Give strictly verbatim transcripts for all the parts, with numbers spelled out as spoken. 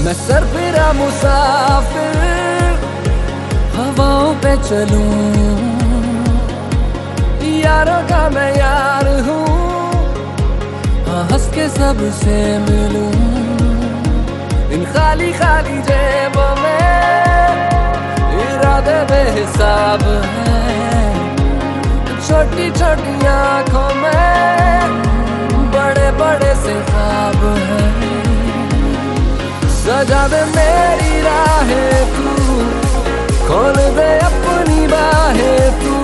मैं सरफिरा मुसाफिर हवाओं पे चलूं, यारों का मैं यार हूँ, हाँ हंस के सबसे मिलूं। इन खाली खाली जेबों में इरादे बेहिसाब हैं, छोटी छोटी आंखों में बड़े बड़े से ख्वाब हैं। सजा दे मेरी राहें तू, खोल दे अपनी बाहें तू।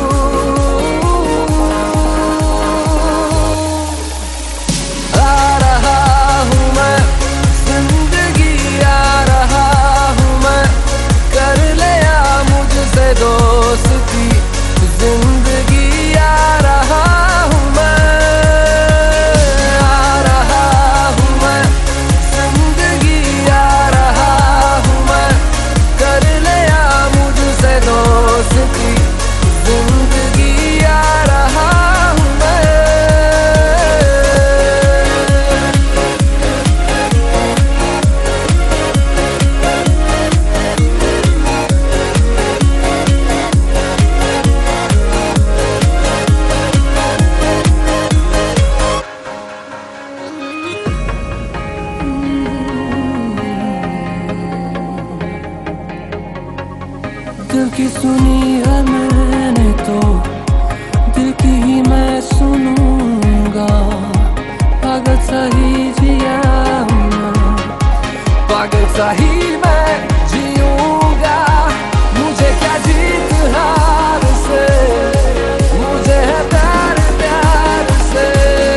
आ रहा हूँ मैं जिंदगी, आ रहा हूँ मैं, कर ले आ मुझसे दोस्ती जिंदगी। आ रहा हूँ मैं, आ रहा हूँ मैं जिंदगी, आ रहा हूँ मैं, कर ले आ मुझसे दोस्ती जिंदगी। आ रहा हूँ मैं। दिल की सुनी है मैंने तो दिल की ही मैं सुनूंगा। पागल सा ही जिया हूँ मैं, पागल सा ही मैं जीऊंगा। मुझे क्या जीत हार से, मुझे है प्यार प्यार से।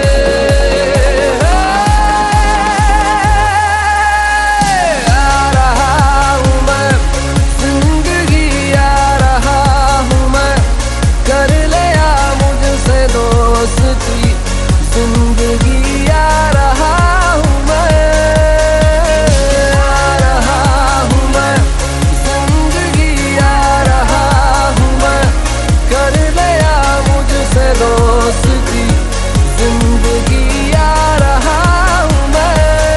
आ रहा हूँ मैं जिंदगी, आ रहा हूँ मैं, कर ले आ मुझसे दोस्ती जिंदगी। आ रहा हूँ मैं, आ रहा हूँ मैं जिंदगी, आ रहा हूँ मैं, कर ले आ मुझसे दोस्ती जिंदगी। आ रहा हूँ मैं।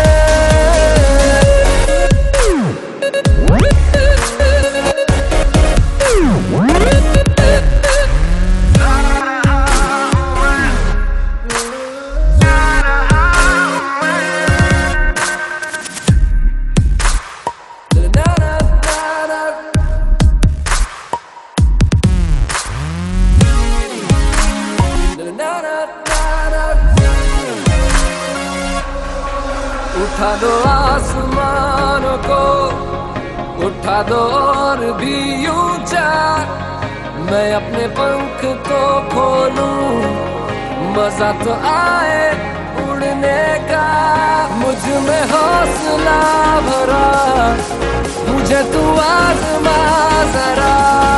उठा दो आसमानों को, उठा दो और भी ऊंचा, मैं अपने पंख तो खोलूं, मजा तो आए उड़ने का। मुझ में हौसला भरा, मुझे तू आज़मा जरा।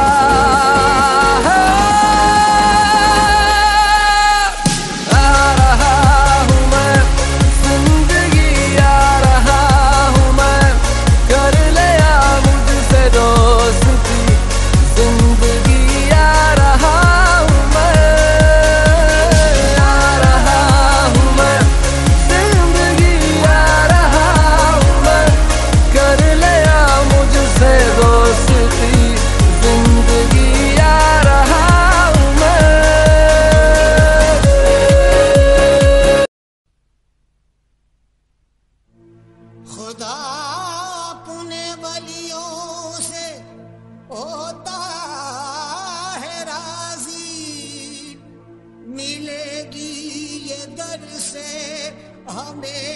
खुदा अपने वलियों से होता है राजी, मिलेगी ये दर से हमें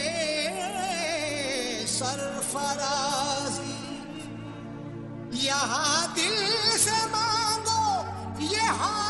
सरफराजी। यहाँ दिल से मांगो ये